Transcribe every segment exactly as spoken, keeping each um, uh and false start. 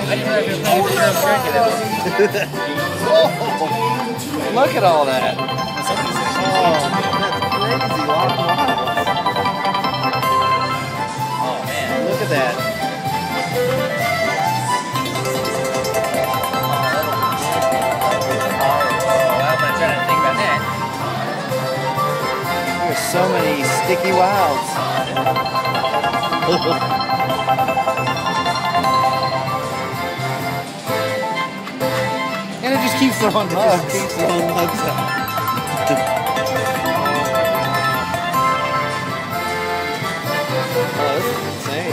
didn't realize you were playing the drum circuit. Oh, look at all that. Oh, that's crazy. Long miles. Oh, man. Look at that. There's so many sticky wilds. And it just keeps throwing mugs. It just keeps throwing mugs out. Oh, this is insane.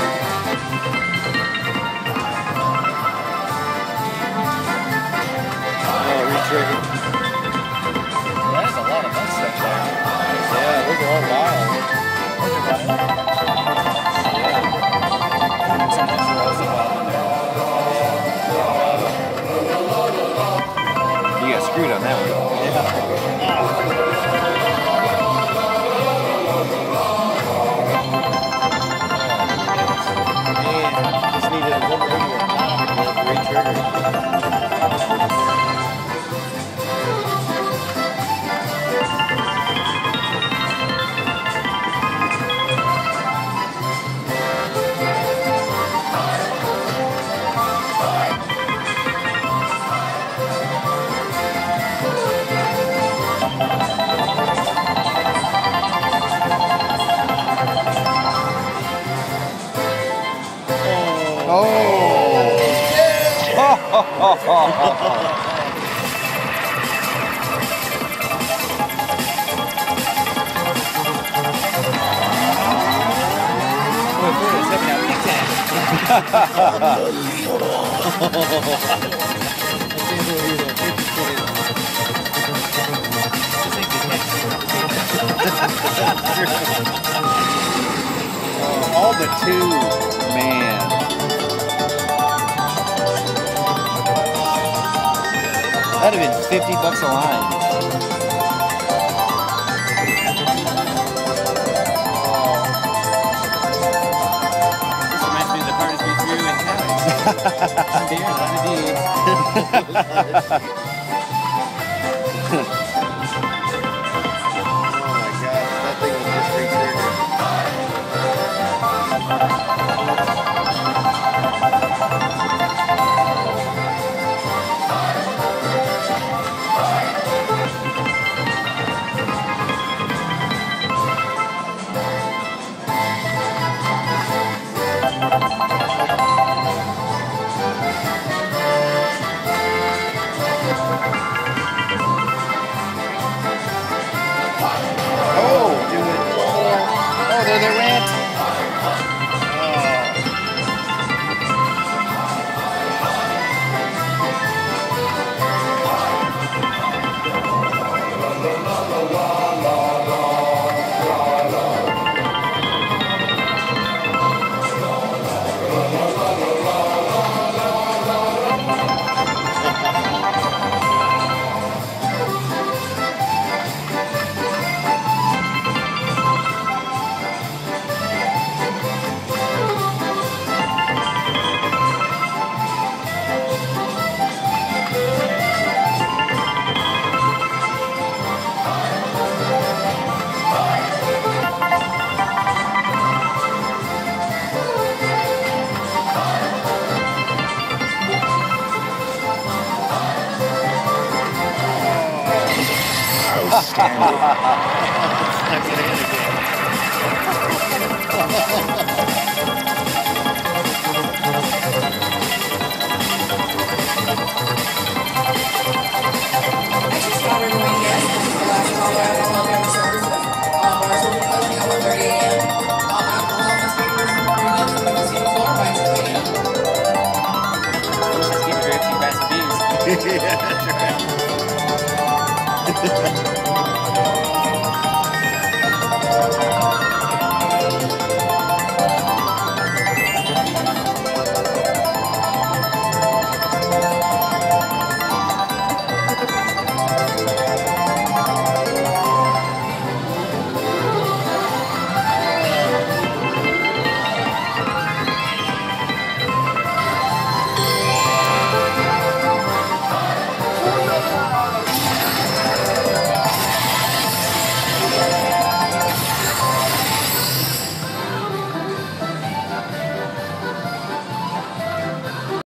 Oh, re-triggered. That is a lot of mud stuff there. Yeah, those are all wild. Those are wild. Yeah. Sometimes they're also wild in there. You got screwed on that one. Yeah. Man, just needed a little bit more time to re-trigger. Oh! All but two, man. That'd have been fifty bucks a line. This reminds me of the hardest we threw in town. Some beers on the deed. Oh my gosh, that thing was just re-triggered. They're the rant. Outstanding. Yeah, that's right.